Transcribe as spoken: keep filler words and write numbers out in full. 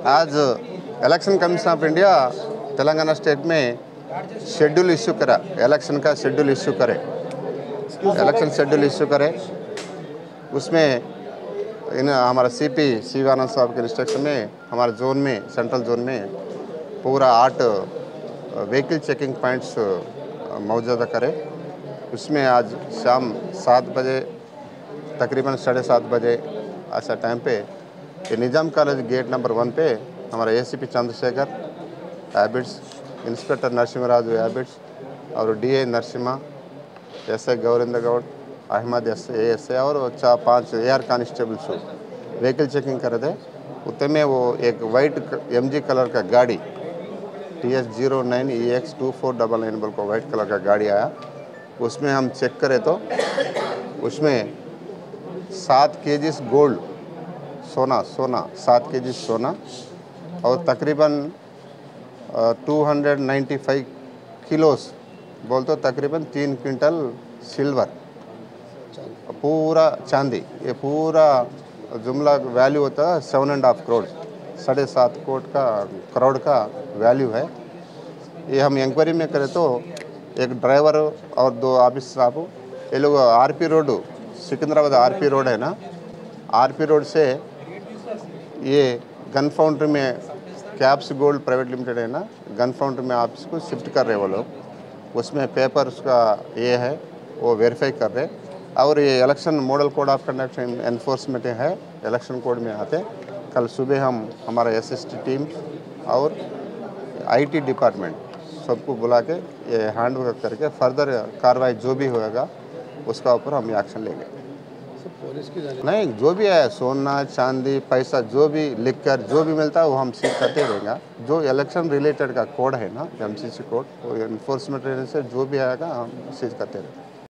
आज election commission of India Telangana state में schedule issue करा, इलेक्शन का शेड्यूल इश्यू करे, इलेक्शन शेड्यूल इश्यू करे। उसमें इन हमारा सीपी शिवानंद साहब के इंस्ट्रक्शन में हमारे जोन में, सेंट्रल जोन में पूरा आठ व्हीकल चेकिंग पॉइंट्स मौजूदा करे। उसमें आज शाम सात बजे तकरीबन साढ़े सात बजे ऐसा टाइम पे ये Nizam college gate number one पे हमारा एसीपी चंद्रशेखर हैबिट्स, इंस्पेक्टर नरसिंहराजु हैबिट्स और डीए नरसिम्हा, एसआई गौरिंद गौड़, अहमद एस एएसए और चार पाँच एआर कांस्टेबल्स व्हीकल चेकिंग कर रहे थे। उतने में वो एक वाइट एमजी कलर का गाड़ी T S zero nine E X two four double nine बोल को वाइट कलर का गाड़ी आया। उसमें हम चेक करें तो उसमें सात केजीस गोल्ड सोना सोना सात केजी सोना और तकरीबन two hundred ninety five kilos बोल तो तकरीबन तीन क्विंटल सिल्वर, पूरा चांदी, ये पूरा जुमला वैल्यू होता है सेवन एंड हाफ करोड़, साढ़े सात करोड़ का करोड़ का वैल्यू है। ये हम इंक्वायरी में करें तो एक ड्राइवर और दो ऑफिस स्टाफ, ये लोग RP road, Secunderabad RP road है ना, आरपी रोड से ये गन फाउंड्री में कैप्स गोल्ड प्राइवेट लिमिटेड है ना, गन फाउंड्री में ऑफिस को शिफ्ट कर रहे वो लोग। उसमें पेपर उसका ये है वो वेरीफाई कर रहे। और ये election model code of conduct enforcement है, इलेक्शन कोड में आते। कल सुबह हम हमारा एसएसटी टीम और आईटी डिपार्टमेंट सबको बुला के ये हैंड ओवर करके फर्दर कार्रवाई जो भी होएगा उसका ऊपर हम एक्शन लेंगे। पुलिस की नहीं, जो भी है सोना चांदी पैसा जो भी लिख कर जो भी मिलता है वो हम सीज करते रहेंगे। जो इलेक्शन रिलेटेड का कोड है ना एमसीसी कोड, वो इन्फोर्समेंट से जो भी आएगा हम सीज करते रहेंगे।